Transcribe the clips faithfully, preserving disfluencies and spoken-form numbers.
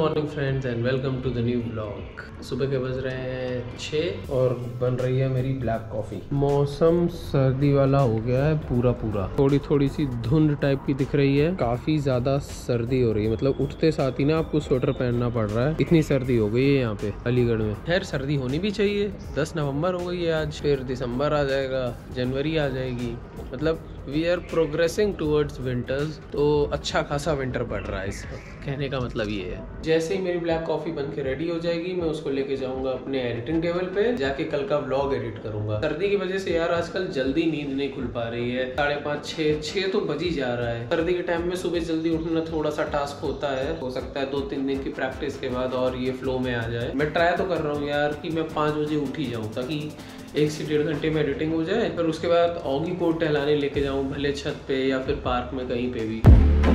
Morning friends and welcome to the new blog. सुबह के बज रहे हैं छः और बन रही है मेरी ब्लैक कॉफ़ी। मौसम सर्दी वाला हो गया है पूरा पूरा, थोड़ी थोड़ी सी धुंध टाइप की दिख रही है। काफ़ी ज़्यादा सर्दी हो रही है, मतलब उठते साथ ही ना आपको स्वेटर पहनना पड़ रहा है, इतनी सर्दी हो गई है यहाँ पे अलीगढ़ में। खैर सर्दी होनी भी चाहिए, दस नवंबर हो गई है आज, फिर दिसंबर आ जाएगा, जनवरी आ जाएगी, मतलब we are progressing towards winters. तो अच्छा खासा विंटर पड़ रहा है, इस कहने का मतलब ये है। जैसे ही मेरी ब्लैक कॉफ़ी बन के रेडी हो जाएगी, मैं उसको लेके जाऊंगा अपने एडिटिंग टेबल पे, जाके कल का व्लॉग एडिट करूंगा। सर्दी की वजह से यार आजकल जल्दी नींद नहीं खुल पा रही है, साढ़े पाँच छः छः तो बज ही जा रहा है। सर्दी के टाइम में सुबह जल्दी उठना थोड़ा सा टास्क होता है, हो सकता है दो तीन दिन की प्रैक्टिस के बाद और ये फ्लो में आ जाए। मैं ट्राई तो कर रहा हूँ यार कि मैं पाँच बजे उठ ही जाऊँ, ताकि एक से डेढ़ घंटे में एडिटिंग हो जाए, फिर उसके बाद ऑगी को टहलाने लेके जाऊं, भले छत पे या फिर पार्क में कहीं पे भी।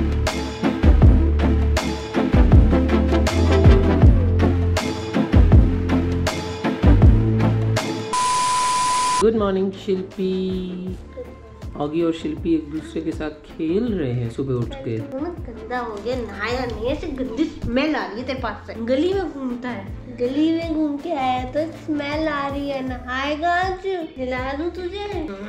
गुड मॉर्निंग शिल्पी। ऑगी और शिल्पी एक दूसरे के साथ खेल रहे हैं सुबह उठ के। गंदा हो गया, नहाया नहीं, ऐसे गंदी स्मेल आ रही है तेरे पास से। गली में घूमता है, गली में घूम के आया तो स्मेल आ रही है। नहाएगा आज, हिला दूं तुझे?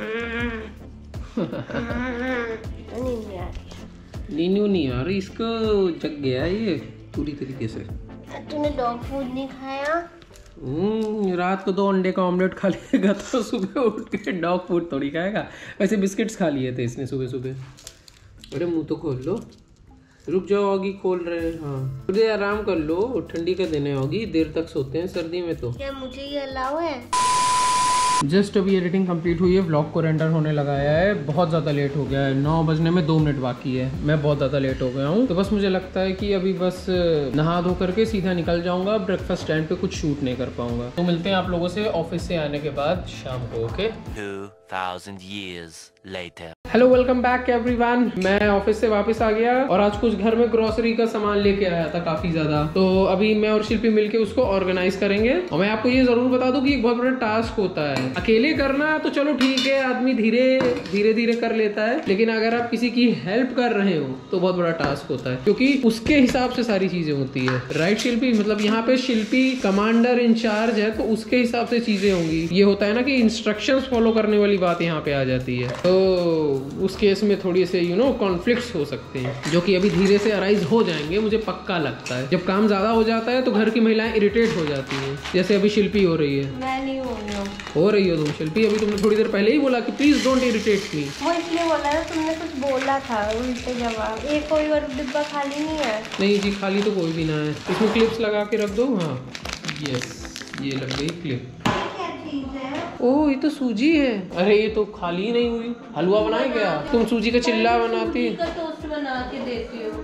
नींद नहीं आ रही। नींद नहीं आ रही, इसको जग गया है ये पूरी तरीके से। तूने डॉग फूड नहीं खाया? हम्म रात को दो अंडे का ऑमलेट खा लिएगा तो सुबह उठ के डॉग फूड थोड़ी खाएगा। वैसे बिस्किट्स खा लिए थे इसने सुबह सुबह। अरे मुंह तो खोल लो, रुक जाओ ऑगी, खोल रहे हैं। हाँ थोड़ी आराम कर लो, ठंडी का दिन है ऑगी, देर तक सोते हैं सर्दी में तो। क्या मुझे ये अलाउ है? जस्ट अभी एडिटिंग कंप्लीट हुई है, व्लॉग को रेंडर होने लगाया है। बहुत ज़्यादा लेट हो गया है, नौ बजने में दो मिनट बाकी है। मैं बहुत ज़्यादा लेट हो गया हूँ, तो बस मुझे लगता है कि अभी बस नहा धो करके सीधा निकल जाऊंगा। ब्रेकफास्ट स्टैंड पे कुछ शूट नहीं कर पाऊंगा, तो मिलते हैं आप लोगों से ऑफिस से आने के बाद शाम को। Okay two thousand years later. Hello welcome back everyone. मैं ऑफिस से वापस आ गया और आज कुछ घर में ग्रोसरी का सामान लेके आया था काफी ज्यादा, तो अभी मैं और शिल्पी मिलके उसको ऑर्गेनाइज करेंगे। और मैं आपको ये जरूर बता दूं कि एक बहुत बड़ा टास्क होता है। अकेले करना तो चलो ठीक है, आदमी धीरे धीरे धीरे कर लेता है, लेकिन अगर आप किसी की हेल्प कर रहे हो तो बहुत बड़ा टास्क होता है, क्योंकि उसके हिसाब से सारी चीजें होती है। राइट शिल्पी? मतलब यहाँ पे शिल्पी कमांडर इंचार्ज है, तो उसके हिसाब से चीजें होंगी। ये होता है ना कि इंस्ट्रक्शंस फॉलो करने वाली बात यहाँ पे आ जाती है, तो उस केस में थोड़ी से यू नो कॉन्फ्लिक्ट्स हो सकते हैं, जो कि अभी धीरे से अराइज हो जाएंगे, मुझे पक्का लगता है। जब काम ज्यादा हो जाता है तो घर की महिलाएं इरिटेट हो जाती हैं, जैसे अभी शिल्पी हो रही है। मैं नहीं हो रही हूँ। हो रही हो तुम शिल्पी, अभी तुमने थोड़ी देर पहले ही बोला कि प्लीज डोंट इरिटेट मी। वो इसलिए बोला है, तुमने कुछ बोला था उल्टे जवाब। एक कोई और डिब्बा खाली नहीं है? नहीं जी खाली तो कोई भी ना है, इसमें क्लिप्स लगा के रख दो। हाँ यस, ये लग गई क्लिप। ओह ये तो सूजी है। अरे ये तो खाली ही नहीं हुई, हलवा बनाए क्या तुम? सूजी का चिल्ला बनाती, सूजी का टोस्ट बना के देती हो।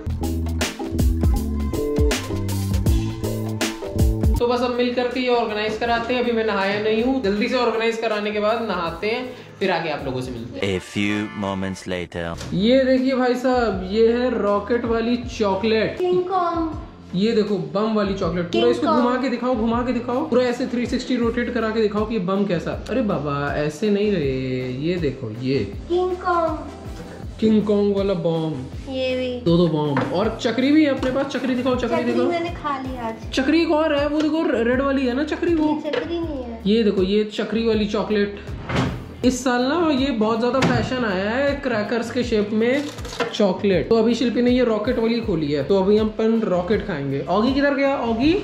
तो बस अब मिल करके ये ऑर्गेनाइज कराते हैं। अभी मैं नहाया नहीं हूँ, जल्दी से ऑर्गेनाइज कराने के बाद नहाते हैं, फिर आगे आप लोगों से मिलते हैं। A few moments later. ये देखिए भाई साहब, ये है रॉकेट वाली चॉकलेट। King Kong. ये देखो बम वाली चॉकलेट। पूरा इसको घुमा के दिखाओ, घुमा के दिखाओ, पूरा ऐसे थ्री सिक्सटी रोटेट करा के दिखाओ कि बम कैसा। अरे बाबा ऐसे नहीं रहे, ये देखो ये किंग कॉन्ग, किंग कॉन्ग वाला बम। ये भी दो दो बम, और चक्री भी है अपने पास। चक्री दिखाओ, चक्री दिखाओ। मैंने खा लिया आज। चक्री एक और है, वो देखो रेड वाली है ना चक्री, वो चक्री नहीं है। ये देखो ये चक्री वाली चॉकलेट। इस साल ना ये बहुत ज्यादा फैशन आया है क्रैकर्स के शेप में चॉकलेट, तो अभी शिल्पी ने ये रॉकेट वाली खोली है, तो अभी हम अपन रॉकेट खाएंगे। ऑगी किधर गया? ऑगी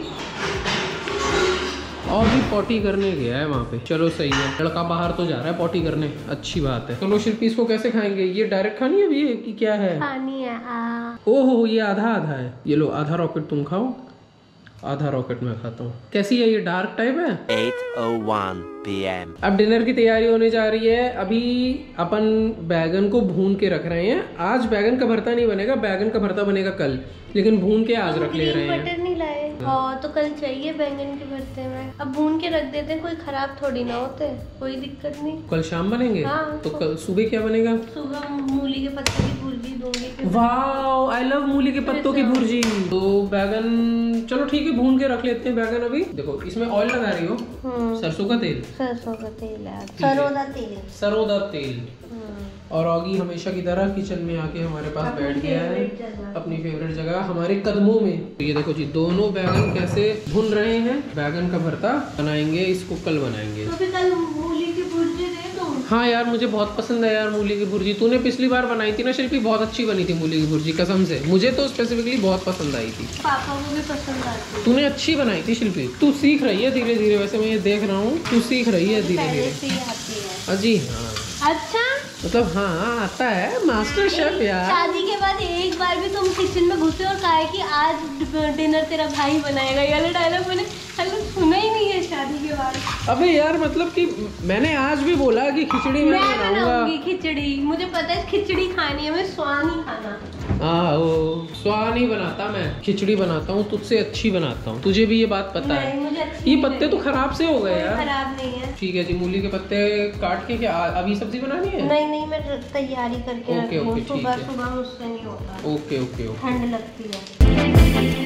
ऑगी पॉटी करने गया है वहाँ पे। चलो सही है, लड़का बाहर तो जा रहा है पॉटी करने, अच्छी बात है। चलो शिल्पी इसको कैसे खाएंगे? ये डायरेक्ट खानी है अभी ये कि क्या है? खानी है। ओहो ये आधा आधा है। ये लो आधा रॉकेट तुम खाओ, आधा रॉकेट में खाता हूँ। कैसी है ये? डार्क टाइप है। eight oh one p m अब डिनर की तैयारी होने जा रही है। अभी अपन बैगन को भून के रख रहे हैं। आज बैगन का भरता नहीं बनेगा, बैगन का भरता बनेगा कल, लेकिन भून के आज रख ले रहे हैं। बटर नहीं लाए? हाँ तो कल चाहिए बैंगन के भरते में। अब भून के रख देते, कोई खराब थोड़ी ना होते, कोई दिक्कत नहीं। कल शाम बनेंगे। हाँ, तो कल सुबह क्या बनेगा? सुबह मूली के पत्ते की भुर्जी दूंगी। वाह, आई लव मूली के पत्तों की भुर्जी। तो बैगन चलो ठीक है, भून के रख लेते हैं बैगन। अभी देखो इसमें ऑयल लगा रही हो, सरसों का तेल। सरसों का तेल है, सरोदा तेल। सरोदा तेल। और ऑगी हमेशा की तरह किचन में आके हमारे पास बैठ गया है, अपनी फेवरेट जगह हमारे कदमों में। तो ये देखो जी, दोनों बैगन कैसे भुन रहे हैं। बैगन का भरता बनाएंगे, इसको कल बनाएंगे। तो फिर कल मूली की भुर्जी दे दो। हाँ यार, मुझे बहुत पसंद है यार मूली की भुर्जी। तूने पिछली बार बनाई थी ना शिल्पी, बहुत अच्छी बनी थी मूली की भुर्जी, कसम से मुझे तो स्पेसिफिकली बहुत पसंद आई थी। पापा को भी पसंद आती है। तूने अच्छी बनाई थी शिल्पी। तू सीख रही है धीरे धीरे, वैसे मैं ये देख रहा हूँ तू सीख रही है धीरे धीरे। जी हाँ, अच्छा मतलब हाँ आता है, मास्टर शेफ यार। शादी के बाद एक बार भी तुम किचन में घुसे और कहा कि आज डिनर तेरा भाई बनाएगा, ये वाला डायलॉग मैंने सुना ही नहीं है शादी के बाद। अबे यार मतलब कि मैंने आज भी बोला कि खिचड़ी मैं बनाऊंगी। खिचड़ी मुझे पता है, खिचड़ी खानी है, मैं स्वाद नहीं खाना। हाँ, वो स्वाद नहीं बनाता मैं, खिचड़ी बनाता हूँ, तुझसे अच्छी बनाता हूँ, तुझे भी ये बात पता है। मुझे ये पत्ते तो खराब से हो गए यार। खराब नहीं है। ठीक है जी, मूली के पत्ते काट के क्या अभी सब्जी बनानी है? नहीं नहीं, मैं तैयारी करके ओके ओके, सुबह सुबह मुझसे नहीं होता। ओके ओके ओके, ठंड लगती है।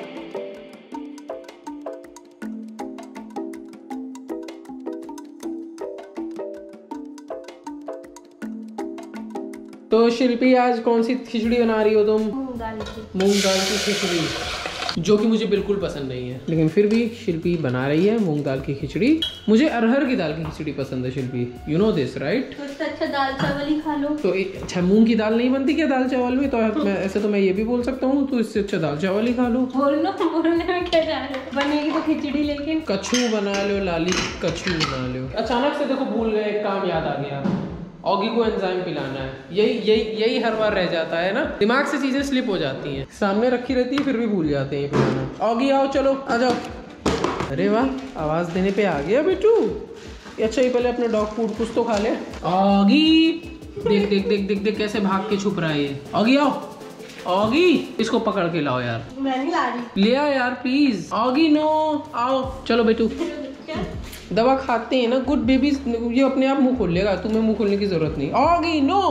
तो शिल्पी आज कौन सी खिचड़ी बना रही हो तुम? मूंग दाल की। मूंग दाल की खिचड़ी, जो कि मुझे बिल्कुल पसंद नहीं है, लेकिन फिर भी शिल्पी बना रही है मूंग दाल की खिचड़ी। मुझे अरहर की दाल की खिचड़ी पसंद है Shilpi, you know this right? तो इससे अच्छा दाल चावल ही खा लो। तो अच्छा, मूंग की दाल नहीं बनती क्या दाल चावल में? तो मैं ऐसे तो मैं ये भी बोल सकता हूँ, तो इससे अच्छा दाल चावल ही खा लो। बोल लो, बोलने में क्या जा रहा है? बनेगी तो खिचड़ी, लेकिन कछू बना लो लाली, कछू बना लो। अचानक से देखो भूल गए, एक काम याद आ गया, ऑगी को एंजाइम पिलाना है। यही यही यही हर बार रह जाता है ना, दिमाग से चीजें स्लिप हो जाती हैं, सामने रखी रहती है फिर भी भूल जाते हैं पिलाना। ऑगी आओ, चलो आ जाओ। अरे वाह, आवाज देने पे आ गया बेटू। अच्छा, ये पहले अपने डॉग फूड कुछ तो खा ले। ऑगी देख देख देख देख देख कैसे भाग के छुप रहा है ये। ऑगी आओ, ऑगी इसको पकड़ के लाओ यार। मैं नहीं ला रही। ले आ यार प्लीज। ऑगी नो, आओ चलो बेटू। दवा खाते हैं ना गुड बेबीज, ये अपने आप मुंह खोल लेगा, तुम्हें मुंह खोलने की जरूरत नहीं। ऑगी नो,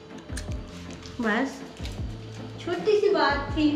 बस छोटी सी बात थी।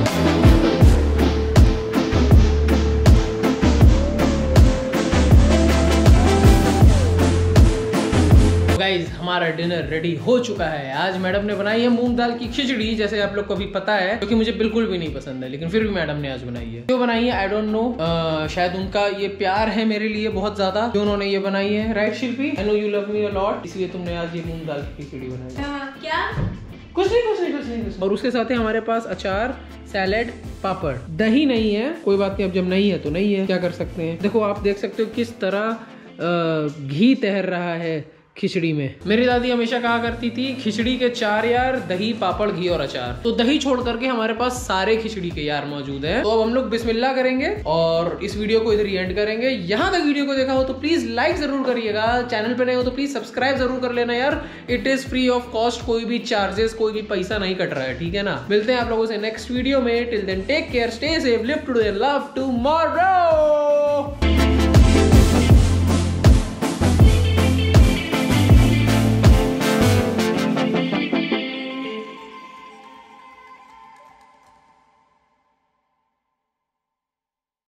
गाइज हमारा डिनर रेडी हो चुका है। आज मैडम ने बनाई है मूंग दाल की खिचड़ी, जैसे आप लोग को भी पता है, क्योंकि मुझे बिल्कुल भी नहीं पसंद है, लेकिन फिर भी मैडम ने आज बनाई है। क्यों बनाई है आई डोंट नो, शायद उनका ये प्यार है मेरे लिए बहुत ज्यादा, जो उन्होंने ये बनाई है। Right Shilpi, I know you love me a lot, इसलिए तुमने आज ये मूंग दाल की खिचड़ी बनाई है। क्या? कुछ नहीं कुछ नहीं कुछ नहीं कुछ। और उसके साथ है हमारे पास अचार, सैलेड, पापड़। दही नहीं है, कोई बात नहीं, अब जब नहीं है तो नहीं है, क्या कर सकते हैं। देखो आप देख सकते हो किस तरह घी तैर रहा है खिचड़ी में। मेरी दादी हमेशा कहा करती थी, खिचड़ी के चार यार, दही, पापड़, घी और अचार। तो दही छोड़ करके हमारे पास सारे खिचड़ी के यार मौजूद हैं। तो अब हम लोग बिस्मिल्लाह करेंगे और इस वीडियो को इधर ही एंड करेंगे। यहाँ तक वीडियो को देखा हो तो प्लीज लाइक जरूर करिएगा, चैनल पे नए हो तो प्लीज सब्सक्राइब जरूर कर लेना यार। It is free of cost, कोई भी चार्जेस, कोई भी पैसा नहीं कट रहा है, ठीक है ना। मिलते हैं आप लोगों से नेक्स्ट वीडियो में। Till then take care, stay safe, live today, love tomorrow.